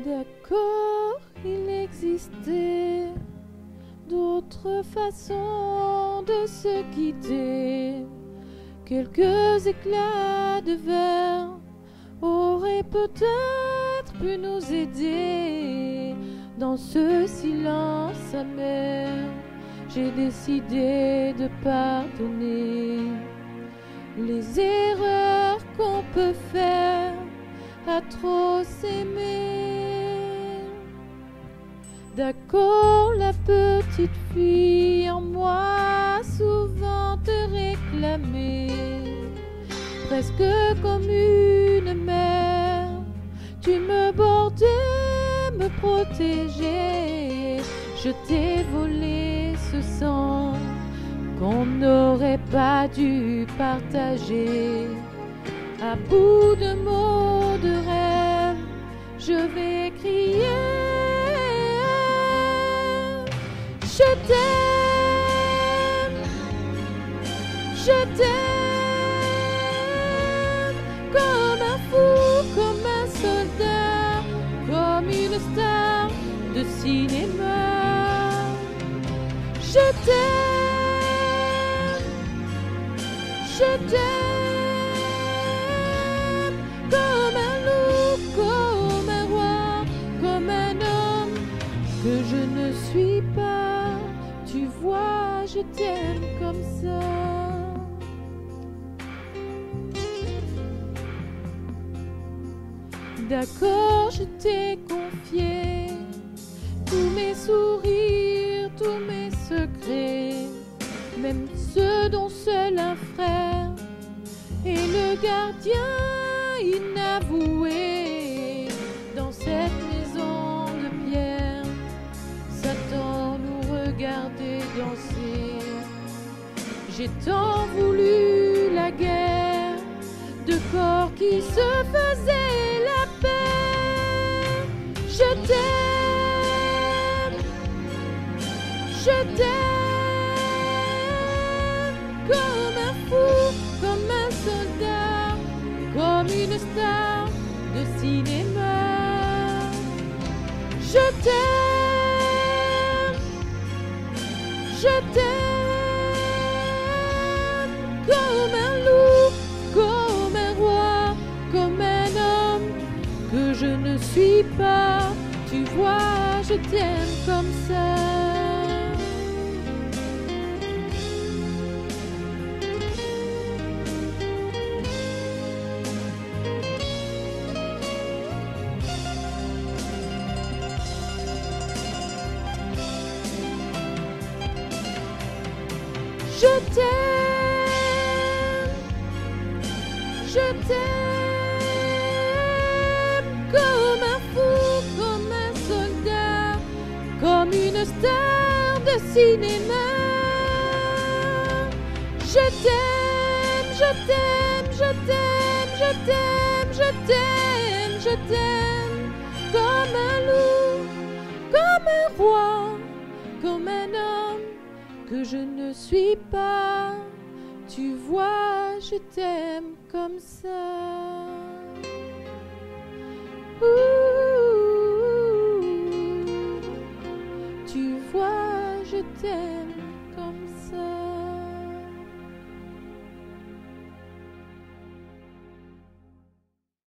D'accord, il existait d'autres façons de se quitter. Quelques éclats de verre auraient peut-être pu nous aider. Dans ce silence amer, j'ai décidé de pardonner les erreurs qu'on peut faire à trop s'aimer. D'accord, la petite fille en moi souvent te réclamait, presque comme une mère, tu me bordais, me protégeais. Je t'ai volé ce sang qu'on n'aurait pas dû partager. À bout de mots de rêve, je vais crier. Je t'aime, je t'aime, comme un fou, comme un soldat, comme une star de cinéma. Je t'aime, je t'aime, comme un loup, comme un roi, comme un homme que je ne suis pas. Tu vois, je t'aime comme ça. D'accord, je t'ai confié tous mes sourires, tous mes secrets, même ceux dont seul un frère est le gardien inavoué. Dans cette maison de pierre, Satan nous regardait danser. J'ai tant voulu la guerre, de corps qui se faisaient la paix. Je t'aime, je t'aime, comme un fou, comme un soldat, comme une star de cinéma. Je t'aime, je t'aime, comme un loup, comme un roi, comme un homme que je ne suis pas. Tu vois, je t'aime comme ça. Je t'aime, je t'aime, comme un fou, comme un soldat, comme une star de cinéma. Je t'aime, je t'aime, je t'aime, je t'aime, je t'aime, je t'aime, comme un loup, comme un roi, comme un homme que je ne suis pas. Tu vois, je t'aime comme ça. Ouh, tu vois, je t'aime